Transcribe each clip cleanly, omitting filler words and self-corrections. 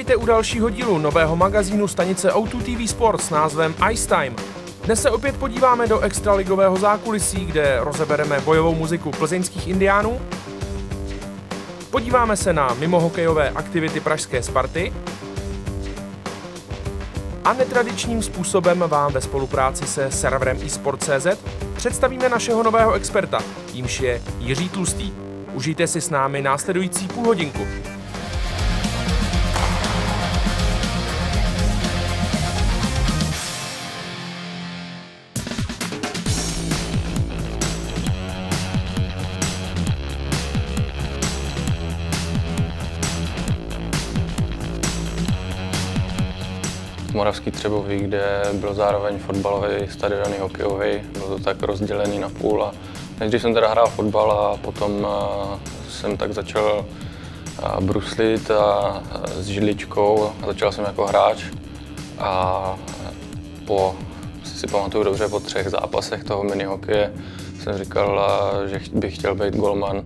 Vítejte u dalšího dílu nového magazínu stanice O2 TV Sport s názvem Ice Time. Dnes se opět podíváme do extraligového zákulisí, kde rozebereme bojovou muziku plzeňských Indiánů. Podíváme se na mimohokejové aktivity pražské Sparty a netradičním způsobem vám ve spolupráci se serverem eSport.cz představíme našeho nového experta, jímž je Jiří Tlustý. Užijte si s námi následující půlhodinku. Moravský Třebový, kde byl zároveň fotbalový stadion i hokejový, bylo to tak rozdělený na půl. A nejdřív jsem teda hrál fotbal a potom jsem tak začal bruslit s židličkou a začal jsem jako hráč. A si pamatuju dobře, po 3 zápasech toho minihokeje jsem říkal, že bych chtěl být golman.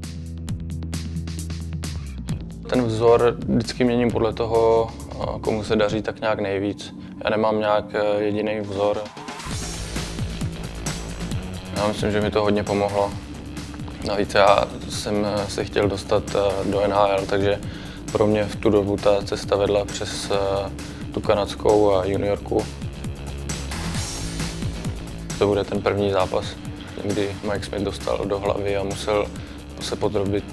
Ten vzor vždycky měním podle toho, komu se daří tak nějak nejvíc. Já nemám nějak jediný vzor. Já myslím, že mi to hodně pomohlo. Navíc já jsem se chtěl dostat do NHL, takže pro mě v tu dobu ta cesta vedla přes tu kanadskou juniorku. To bude ten první zápas, kdy Mike Smith dostal do hlavy a musel se podrobit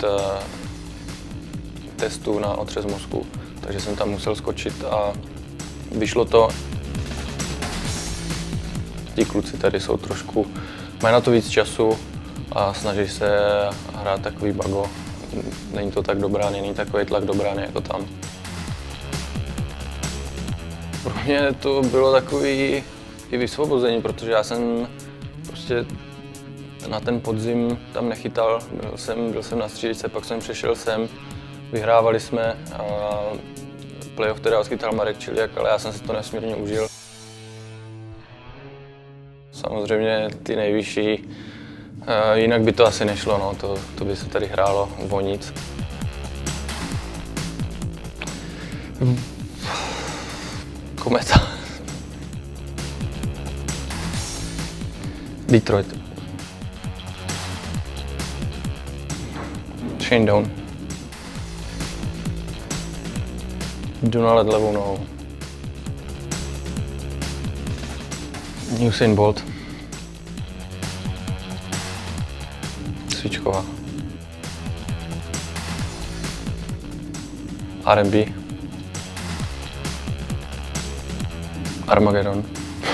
testu na otřes mozku. Takže jsem tam musel skočit a vyšlo to. Ti kluci tady jsou trošku, mají na to víc času a snaží se hrát takový bago. Není to tak do brány, není takový tlak do brány jako tam. Pro mě to bylo takový i vysvobození, protože já jsem prostě na ten podzim tam nechytal. Byl jsem na střídačce, pak jsem přešel sem, vyhrávali jsme a playoff teda odchytal Marek Čiliak, ale já jsem si to nesmírně užil. Samozřejmě ty nejvyšší, jinak by to asi nešlo, no, to by se tady hrálo o nic. Kometa. Detroit. Shane Down. Jdu na led levou nohou. Usain Bolt. Svíčková. R&B. Armageddon.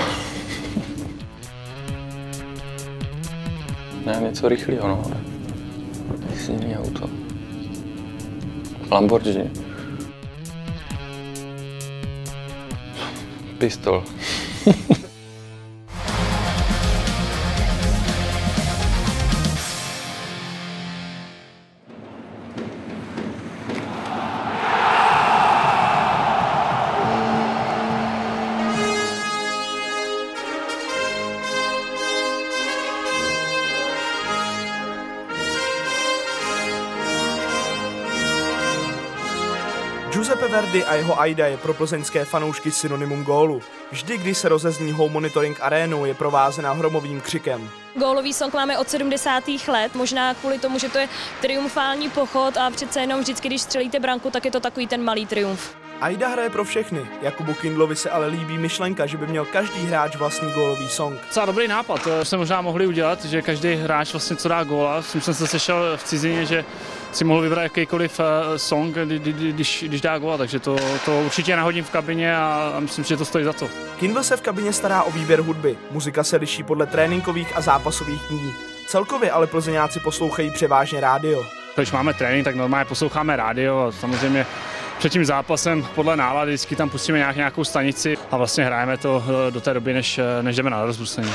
Ne, něco rychlého, no. Silný auto. Lamborghini. Pistol. Giuseppe Verdi a jeho Aida je pro plzeňské fanoušky synonymum gólu. Vždy, když se rozezní Home Monitoring arénou, je provázena hromovým křikem. Gólový song máme od 70. let, možná kvůli tomu, že to je triumfální pochod a přece jenom vždycky, když střelíte branku, tak je to takový ten malý triumf. Aida hraje pro všechny. Jakubu Kindlovi se ale líbí myšlenka, že by měl každý hráč vlastní gólový song. Docela dobrý nápad, to jsme možná mohli udělat, že každý hráč vlastně co dá góla. S tím jsem se sešel v cizině, že si mohl vybrat jakýkoliv song, když dá góla, takže to určitě nahodím v kabině a myslím, že to stojí za to. Kindl se v kabině stará o výběr hudby. Muzika se liší podle tréninkových a zápasových dní. Celkově ale plzeňáci poslouchají převážně rádio. Když máme trénink, tak normálně posloucháme rádio a samozřejmě před tím zápasem podle nálady vždycky tam pustíme nějakou stanici a vlastně hrajeme to do té doby, než jdeme na rozbrusení.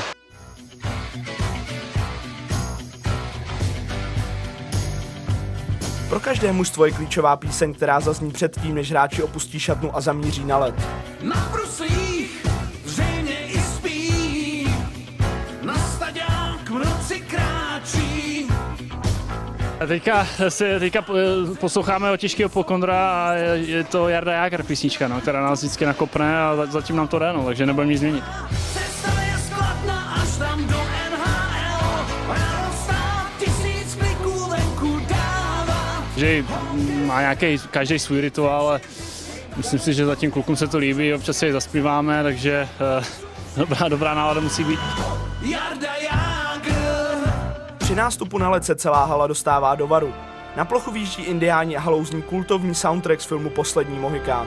Pro každé mužstvo je klíčová píseň, která zazní předtím, než hráči opustí šatnu a zamíří na led. Na bruslích zřejmě i spí, na stadion k noci kráčí. Teďka posloucháme od Těžkého Pokondra a je to Jarda Jágr písnička, no, která nás vždycky nakopne a zatím nám to jde, no, takže nebudeme nic změnit. Cesta je skladná až tam do NHL. Stát 1000 kliků venku dává. Že má nějaký každý svůj rituál, ale myslím si, že zatím klukům se to líbí, občas se ji zaspíváme, takže dobrá nálada musí být. Jarda Jágr. Při nástupu na led se celá hala dostává do varu. Na plochu výjíždí indiáni a halouzní kultovní soundtrack z filmu Poslední Mohikán.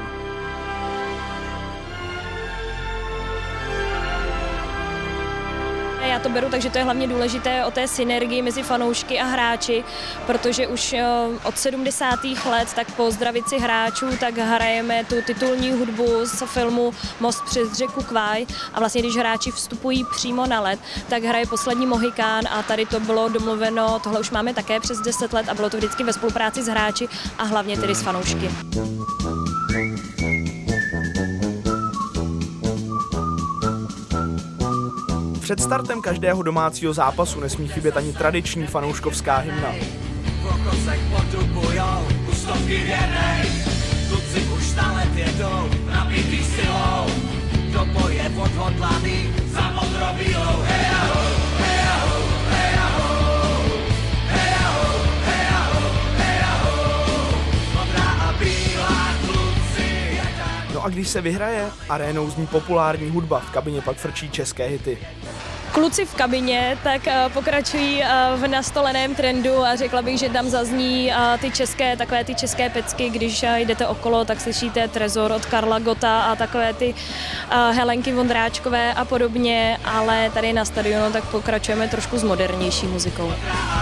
Já to beru, takže to je hlavně důležité o té synergii mezi fanoušky a hráči, protože už od 70. let tak po zdravici hráčů tak hrajeme tu titulní hudbu z filmu Most přes řeku Kwai a vlastně když hráči vstupují přímo na led, tak hraje Poslední Mohikán a tady to bylo domluveno, tohle už máme také přes 10 let a bylo to vždycky ve spolupráci s hráči a hlavně tedy s fanoušky. Před startem každého domácího zápasu nesmí chybět ani tradiční fanouškovská hymna. Kokosek potupujou, už stovky věnej. Kluci už na let jedou, nabitý silou. Do boje odhodlaný za modrobílou. Hej ahoj, hej ahoj, hej ahoj. Hej ahoj, hej ahoj, hej ahoj. Modrá a bílá kluci jedou. No a když se vyhraje, arénou zní populární hudba, v kabině pak frčí české hity. Kluci v kabině tak pokračují v nastoleném trendu a řekla bych, že tam zazní takové ty české pecky, když jdete okolo, tak slyšíte Trezor od Karla Gotta a takové ty Helenky Vondráčkové a podobně, ale tady na stadionu tak pokračujeme trošku s modernější muzikou.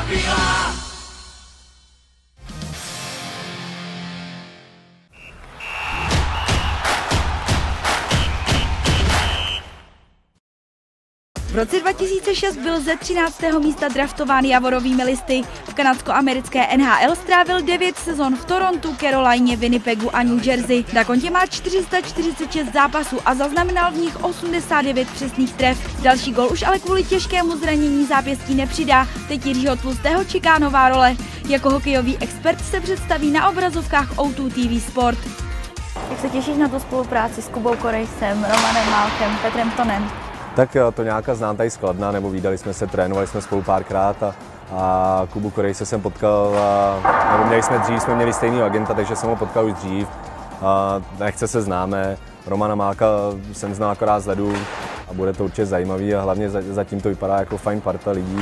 V roce 2006 byl ze 13. místa draftován Javorovými listy. V kanadsko-americké NHL strávil 9 sezon v Torontu, Carolině, Winnipegu a New Jersey. Na kontě má 446 zápasů a zaznamenal v nich 89 přesných tref. Další gol už ale kvůli těžkému zranění zápěstí nepřidá. Teď Jiřího Tlustého čeká nová role. Jako hokejový expert se představí na obrazovkách O2 TV Sport. Jak se těšíš na tu spolupráci s Kubou Korejsem, Romanem Málkem, Petrem Tonem? Tak to nějaká znám tady z Kladna, nebo vídali jsme se, trénovali jsme spolu párkrát a Kubu Korejse jsem potkal, nebo jsme měli stejného agenta, takže jsem ho potkal už dřív. Nechce se známe, Romana Málka jsem znal akorát z ledu a bude to určitě zajímavý a hlavně zatím to vypadá jako fajn parta lidí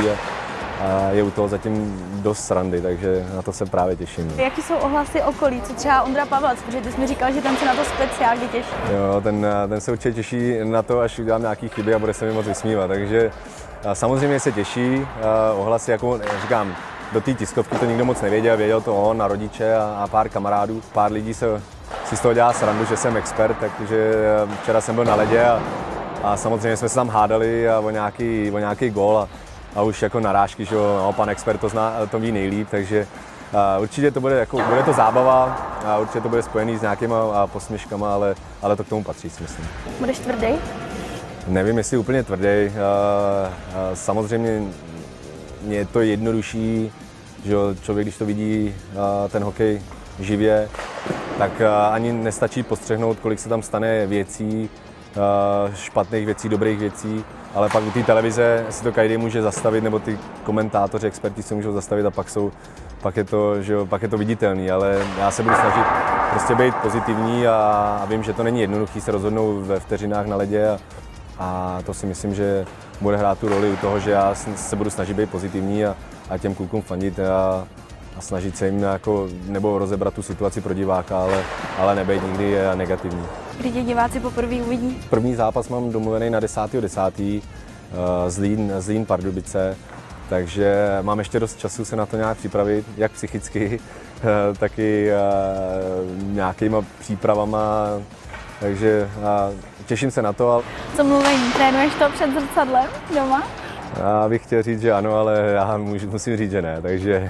a je u toho zatím dost srandy, takže na to se právě těším. Jaký jsou ohlasy okolí, co třeba Ondra Pavlac, protože ty jsi mi říkal, že ten se na to speciálně těší. Jo, ten se určitě těší na to, až udělám nějaký chyby a bude se mi moc vysmívat, takže samozřejmě se těší, ohlasy, jako říkám, do té tiskovky to nikdo moc nevěděl, věděl to on a rodiče a pár kamarádů, pár lidí si z toho dělá srandu, že jsem expert, takže včera jsem byl na ledě a samozřejmě jsme se tam hádali o nějaký gól a už jako narážky, že no, pan expert to ví nejlíp, takže určitě to bude to zábava a určitě to bude spojený s nějakýma posměškama, ale to k tomu patří, si myslím. Budeš tvrdý? Nevím, jestli úplně tvrdý. Samozřejmě je to jednodušší, že člověk, když to vidí ten hokej živě, tak ani nestačí postřehnout, kolik se tam stane věcí, špatných věcí, dobrých věcí, ale pak u té televize si to každý může zastavit, nebo ty komentátoři, experti se můžou zastavit a pak je to viditelný, ale já se budu snažit prostě být pozitivní a vím, že to není jednoduché se rozhodnout ve vteřinách na ledě a to si myslím, že bude hrát tu roli u toho, že já se budu snažit být pozitivní a těm klukům fandit a snažit se jim nebo rozebrat tu situaci pro diváka, ale nebejt nikdy negativní. Kdy tě diváci poprvé uvidí? První zápas mám domluvený na 10.10. Zlín Pardubice, takže mám ještě dost času se na to nějak připravit, jak psychicky, tak i nějakýma přípravama, takže těším se na to. Co mluvení? Trénuješ to před zrcadlem doma? Já bych chtěl říct, že ano, ale já musím říct, že ne, takže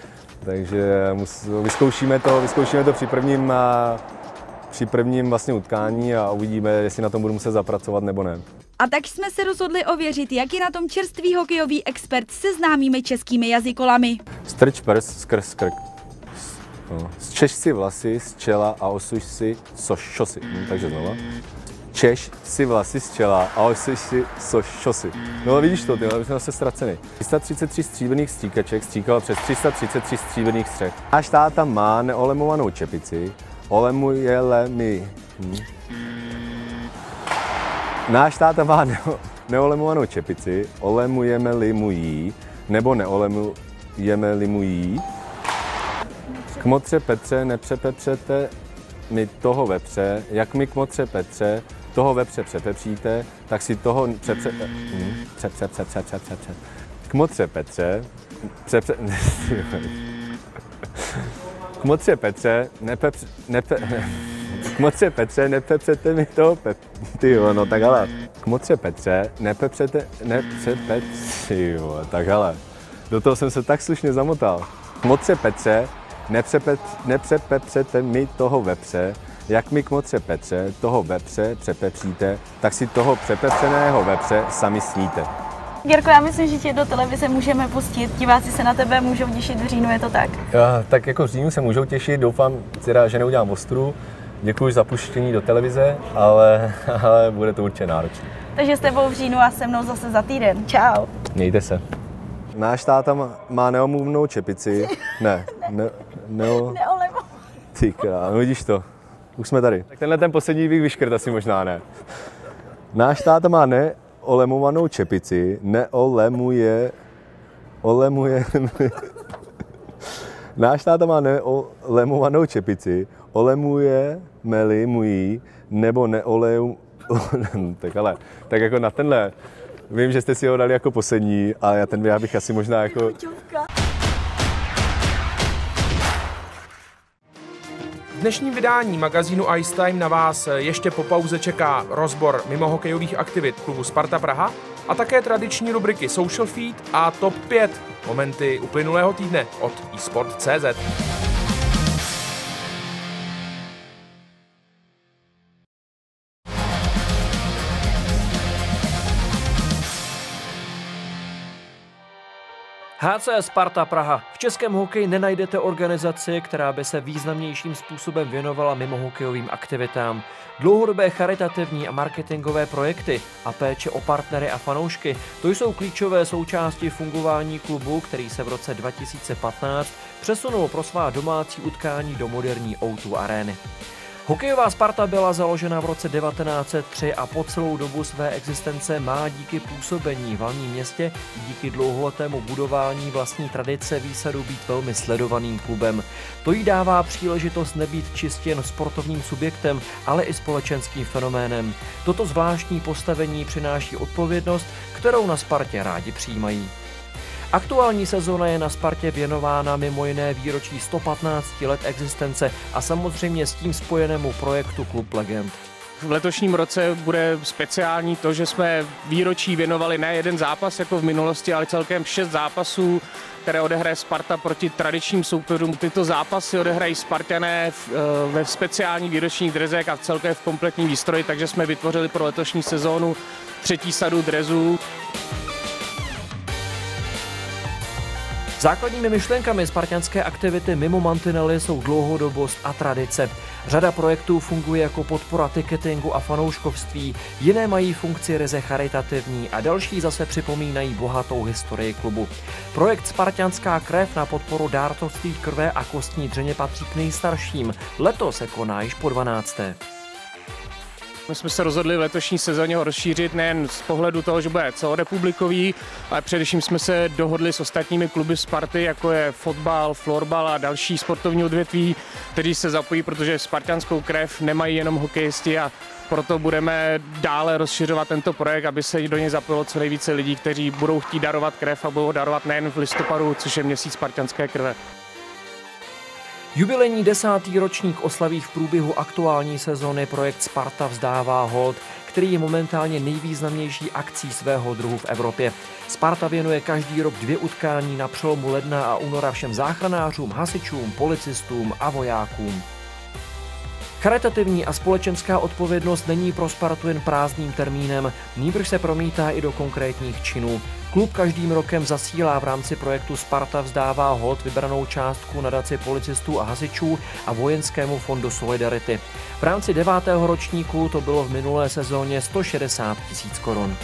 vyzkoušíme to při prvním vlastně utkání a uvidíme, jestli na tom budu muset zapracovat nebo ne. A tak jsme se rozhodli ověřit, jak je na tom čerstvý hokejový expert se známými českými jazykolami. Strč prst skrz krk. Zčeš si vlasy z čela a osuš si šosy. Takže znova. Češ si vlasy z čela a osuš si šosy. No vidíš to, ty, ale jsme zase ztracený. 333 stříbrných stříkaček stříkal přes 333 stříbrných střech. Náš táta má neolemovanou čepici, olemujele mi. Náš táta má neolemovanou čepici, olemujeme-li mu jí, nebo neolemujeme-li mu jí. Kmotře Petře, nepřepepřete mi toho vepře, jak mi kmotře Petře, toho vepře přepepříte, tak si toho Kmotře Petře, Kmotře Petře, Kmotře Petře, nepepřete mi toho tyjo, no tak ale. Kmotře Petře, tyjo, tak ale. Do toho jsem se tak slušně zamotal. Kmotře Petře, nepřepepřete mi toho vepře, jak mi kmotře Petře, toho vepře přepepříte, tak si toho přepepřeného vepře sami sníte. Jirko, já myslím, že tě do televize můžeme pustit. Diváci se na tebe můžou těšit v říjnu, je to tak? Tak jako v říjnu se můžou těšit, doufám teda, že neudělám ostru. Děkuji za puštění do televize, ale bude to určitě náročné. Takže s tebou v říjnu a se mnou zase za týden. Čau. Mějte se. Náš táta má neomluvnou čepici. Ty král, vidíš to. Už jsme tady. Tak tenhle ten poslední bych vyškrt asi možná ne. Náš táta má neolemovanou čepici, Náš táta má neolemovanou čepici, olemujeme-li mu jí, nebo tak jako na tenhle. Vím, že jste si ho dali jako poslední, ale já bych asi možná jako... V dnešním vydání magazínu Ice Time na vás ještě po pauze čeká rozbor mimohokejových aktivit klubu Sparta Praha a také tradiční rubriky Social Feed a Top 5 momenty uplynulého týdne od eSport.cz. HC Sparta Praha. V českém hokeji nenajdete organizaci, která by se významnějším způsobem věnovala mimohokejovým aktivitám. Dlouhodobé charitativní a marketingové projekty a péče o partnery a fanoušky, to jsou klíčové součásti fungování klubu, který se v roce 2015 přesunul pro svá domácí utkání do moderní O2 arény. Hokejová Sparta byla založena v roce 1903 a po celou dobu své existence má díky působení v hlavním městě i díky dlouholetému budování vlastní tradice výsadu být velmi sledovaným klubem. To jí dává příležitost nebýt čistě jen sportovním subjektem, ale i společenským fenoménem. Toto zvláštní postavení přináší odpovědnost, kterou na Spartě rádi přijímají. Aktuální sezóna je na Spartě věnována mimo jiné výročí 115 let existence a samozřejmě s tím spojenému projektu Klub legend. V letošním roce bude speciální to, že jsme výročí věnovali ne jeden zápas jako v minulosti, ale celkem 6 zápasů, které odehraje Sparta proti tradičním soupeřům. Tyto zápasy odehrají Spartané ve speciálních výročních drezech a celkem v kompletním výstroji, takže jsme vytvořili pro letošní sezónu 3. sadu drezů. Základními myšlenkami spartanské aktivity mimo mantinely jsou dlouhodobost a tradice. Řada projektů funguje jako podpora ticketingu a fanouškovství, jiné mají funkci ryze charitativní a další zase připomínají bohatou historii klubu. Projekt Spartanská krev na podporu dárcovství krve a kostní dřeně patří k nejstarším. Letos se koná již po 12. My jsme se rozhodli v letošní sezóně ho rozšířit nejen z pohledu toho, že bude celorepublikový, ale především jsme se dohodli s ostatními kluby Sparty, jako je fotbal, florbal a další sportovní odvětví, kteří se zapojí, protože spartanskou krev nemají jenom hokejisti a proto budeme dále rozšiřovat tento projekt, aby se do něj zapojilo co nejvíce lidí, kteří budou chtít darovat krev a budou darovat nejen v listopadu, což je měsíc spartanské krve. Jubilejní 10. ročník oslaví v průběhu aktuální sezóny projekt Sparta vzdává hold, který je momentálně nejvýznamnější akcí svého druhu v Evropě. Sparta věnuje každý rok 2 utkání na přelomu ledna a února všem záchranářům, hasičům, policistům a vojákům. Charitativní a společenská odpovědnost není pro Spartu jen prázdným termínem, nýbrž se promítá i do konkrétních činů. Klub každým rokem zasílá v rámci projektu Sparta vzdává hod vybranou částku nadaci policistů a hasičů a Vojenskému fondu Solidarity. V rámci 9. ročníku to bylo v minulé sezóně 160 000 korun.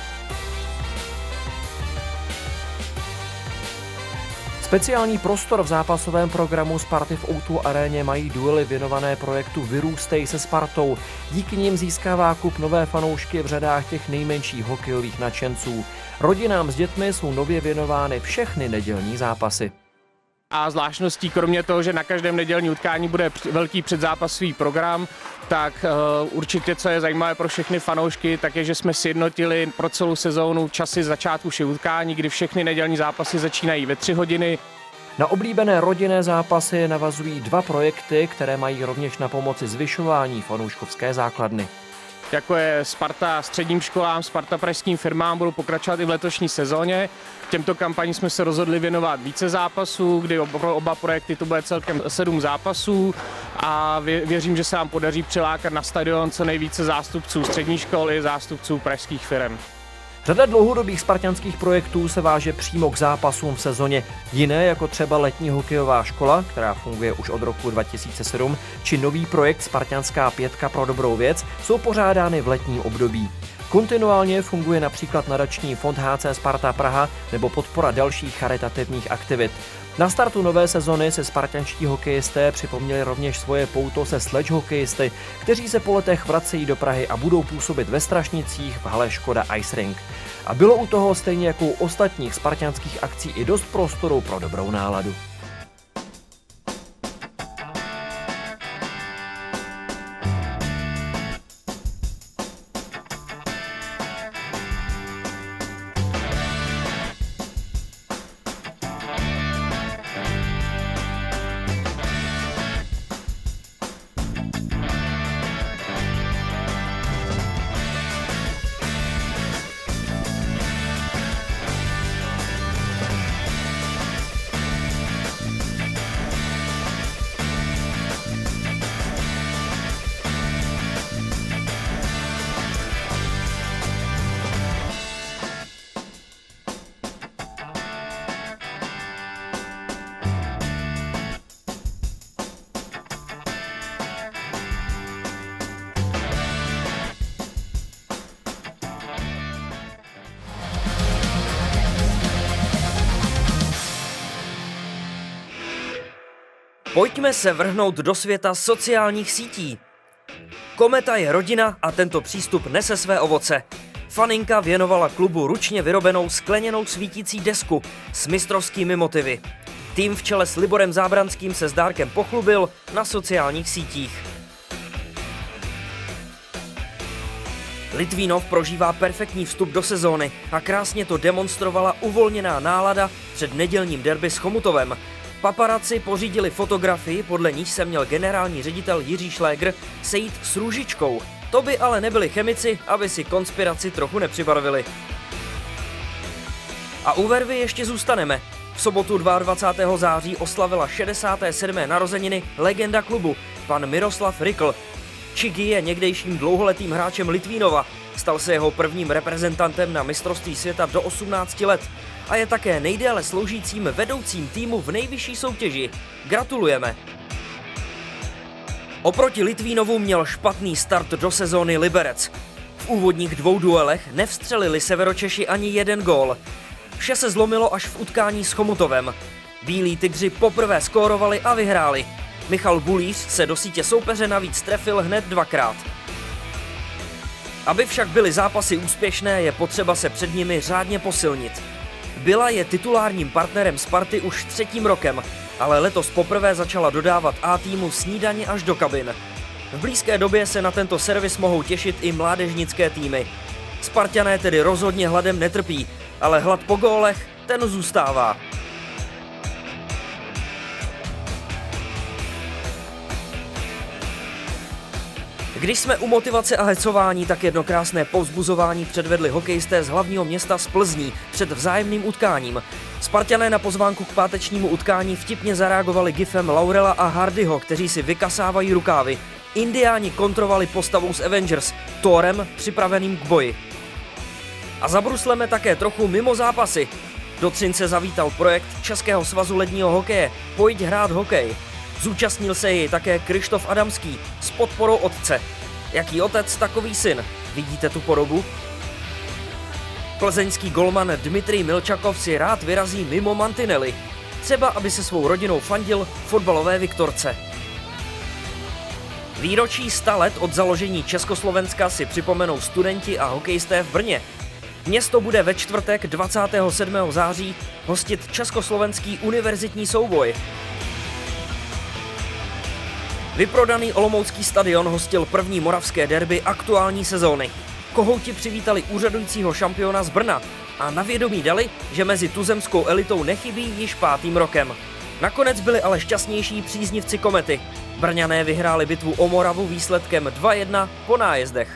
Speciální prostor v zápasovém programu Sparty v O2 aréně mají duely věnované projektu Vyrůstej se Spartou. Díky nim získává klub nové fanoušky v řadách těch nejmenších hokejových nadšenců. Rodinám s dětmi jsou nově věnovány všechny nedělní zápasy. A zvláštností, kromě toho, že na každém nedělní utkání bude velký předzápasový program, tak určitě, co je zajímavé pro všechny fanoušky, tak je, že jsme sjednotili pro celou sezónu časy začátku všech utkání, kdy všechny nedělní zápasy začínají ve 3 hodiny. Na oblíbené rodinné zápasy navazují 2 projekty, které mají rovněž na pomoci zvyšování fanouškovské základny. Jako je Sparta středním školám, Sparta pražským firmám, budou pokračovat i v letošní sezóně. Těmto kampaním jsme se rozhodli věnovat více zápasů, kdy oba projekty to bude celkem 7 zápasů a věřím, že se nám podaří přilákat na stadion co nejvíce zástupců střední škol i zástupců pražských firm. Řada dlouhodobých spartanských projektů se váže přímo k zápasům v sezóně. Jiné, jako třeba letní hokejová škola, která funguje už od roku 2007, či nový projekt Spartanská 5 pro dobrou věc, jsou pořádány v letním období. Kontinuálně funguje například nadační fond HC Sparta Praha nebo podpora dalších charitativních aktivit. Na startu nové sezony se spartanští hokejisté připomněli rovněž svoje pouto se sledge hokejisty, kteří se po letech vracejí do Prahy a budou působit ve Strašnicích v hale Škoda Ice Rink. A bylo u toho stejně jako u ostatních spartanských akcí i dost prostoru pro dobrou náladu. Pojďme se vrhnout do světa sociálních sítí. Kometa je rodina a tento přístup nese své ovoce. Faninka věnovala klubu ručně vyrobenou skleněnou svítící desku s mistrovskými motivy. Tým v čele s Liborem Zábranským se s dárkem pochlubil na sociálních sítích. Litvínov prožívá perfektní vstup do sezóny a krásně to demonstrovala uvolněná nálada před nedělním derby s Chomutovem. Paparazzi pořídili fotografii, podle níž se měl generální ředitel Jiří Šlégr sejít s Růžičkou. To by ale nebyli chemici, aby si konspiraci trochu nepřibarvili. A u vervy ještě zůstaneme. V sobotu 22. září oslavila 67. narozeniny legenda klubu, pan Miroslav Rikl. Čigy je někdejším dlouholetým hráčem Litvínova, stal se jeho prvním reprezentantem na mistrovství světa do 18 let a je také nejdéle sloužícím vedoucím týmu v nejvyšší soutěži. Gratulujeme! Oproti Litvínovu měl špatný start do sezóny Liberec. V úvodních 2 duelech nevstřelili Severočeši ani 1 gól. Vše se zlomilo až v utkání s Chomutovem. Bílí tygři poprvé skórovali a vyhráli. Michal Bulíř se do sítě soupeře navíc trefil hned 2krát. Aby však byly zápasy úspěšné, je potřeba se před nimi řádně posilnit. Byla je titulárním partnerem Sparty už 3. rokem, ale letos poprvé začala dodávat A týmu snídaně až do kabin. V blízké době se na tento servis mohou těšit i mládežnické týmy. Sparťané tedy rozhodně hladem netrpí, ale hlad po gólech, ten zůstává. Když jsme u motivace a hecování, tak jedno krásné povzbuzování předvedli hokejisté z hlavního města z Plzní před vzájemným utkáním. Sparťané na pozvánku k pátečnímu utkání vtipně zareagovali gifem Laurela a Hardyho, kteří si vykasávají rukávy. Indiáni kontrovali postavou z Avengers, Thorem připraveným k boji. A zabrusleme také trochu mimo zápasy. Do Třince zavítal projekt Českého svazu ledního hokeje Pojď hrát hokej. Zúčastnil se jej také Krištof Adamský s podporou otce. Jaký otec, takový syn. Vidíte tu podobu? Plzeňský golman Dmitrij Milčakov si rád vyrazí mimo mantinely. Třeba, aby se svou rodinou fandil fotbalové Viktorce. Výročí 100 let od založení Československa si připomenou studenti a hokejisté v Brně. Město bude ve čtvrtek 27. září hostit československý univerzitní souboj. Vyprodaný olomoucký stadion hostil první moravské derby aktuální sezóny. Kohouti přivítali úřadujícího šampiona z Brna a na vědomí dali, že mezi tuzemskou elitou nechybí již 5. rokem. Nakonec byli ale šťastnější příznivci Komety. Brňané vyhráli bitvu o Moravu výsledkem 2-1 po nájezdech.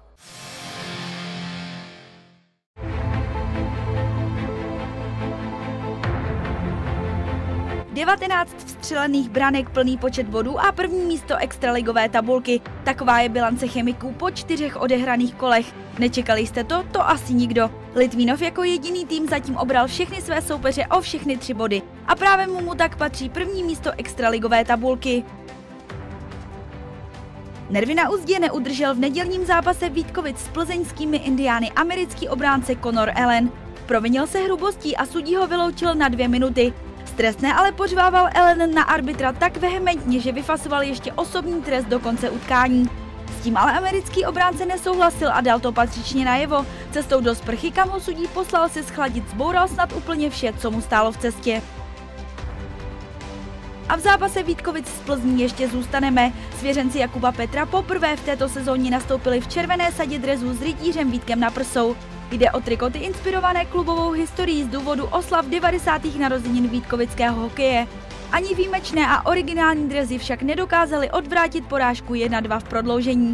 Devatenáct vstřelených branek, plný počet bodů a první místo extraligové tabulky. Taková je bilance chemiků po 4 odehraných kolech. Nečekali jste to? To asi nikdo. Litvínov jako jediný tým zatím obral všechny své soupeře o všechny 3 body. A právě mu tak patří první místo extraligové tabulky. Nervy na uzdě neudržel v nedělním zápase Vítkovic s plzeňskými Indiány americký obránce Connor Allen. Provinil se hrubostí a sudí ho vyloučil na 2 minuty. Trestné ale pořvával Allen na arbitra tak vehementně, že vyfasoval ještě osobní trest do konce utkání. S tím ale americký obránce nesouhlasil a dal to patřičně najevo. Cestou do sprchy, kam ho sudí poslal se schladit, zboural snad úplně vše, co mu stálo v cestě. A v zápase Vítkovic z Plzní ještě zůstaneme. Svěřenci Jakuba Petra poprvé v této sezóně nastoupili v červené sadě dresu s rytířem Vítkem na prsou. Jde o trikoty inspirované klubovou historií z důvodu oslav 90. narozenin vítkovického hokeje. Ani výjimečné a originální dresy však nedokázaly odvrátit porážku 1-2 v prodloužení.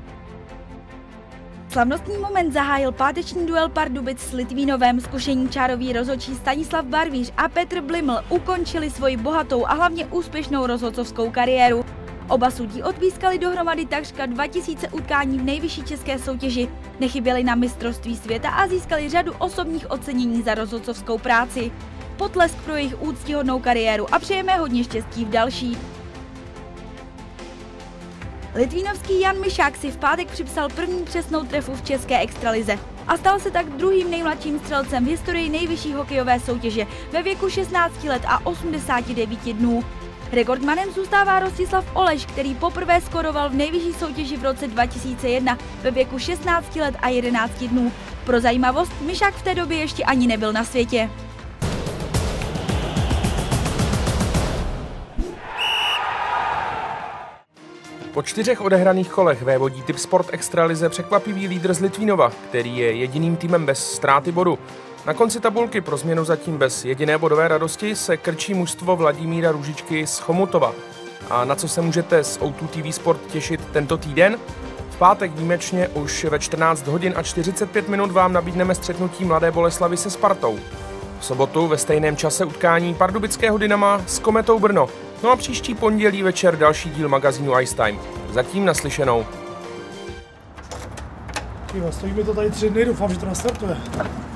Slavnostní moment zahájil páteční duel Pardubic s Litvínovem. Zkušení čároví rozhodčí Stanislav Barvíř a Petr Bliml ukončili svoji bohatou a hlavně úspěšnou rozhodcovskou kariéru. Oba sudí odpískali dohromady takřka 2000 utkání v nejvyšší české soutěži, nechyběli na mistrovství světa a získali řadu osobních ocenění za rozhodcovskou práci. Potlesk pro jejich úctyhodnou kariéru a přejeme hodně štěstí v další. Litvínovský Jan Mišák si v pátek připsal první přesnou trefu v české extralize a stal se tak druhým nejmladším střelcem v historii nejvyšší hokejové soutěže ve věku 16 let a 89 dnů. Rekordmanem zůstává Rostislav Oleš, který poprvé skoroval v nejvyšší soutěži v roce 2001 ve věku 16 let a 11 dnů. Pro zajímavost, Mišák v té době ještě ani nebyl na světě. Po 4 odehraných kolech vévodí Tipsport extralize překvapivý lídr z Litvínova, který je jediným týmem bez ztráty bodu. Na konci tabulky pro změnu zatím bez jediné bodové radosti se krčí mužstvo Vladimíra Růžičky z Chomutova. A na co se můžete z O2 TV Sport těšit tento týden? V pátek výjimečně už ve 14 hodin a 45 minut vám nabídneme střetnutí Mladé Boleslavi se Spartou. V sobotu ve stejném čase utkání pardubického Dynama s Kometou Brno. No a příští pondělí večer další díl magazínu Ice Time. Zatím naslyšenou. Stojíme to tady 3 dny, doufám, že to nastartuje.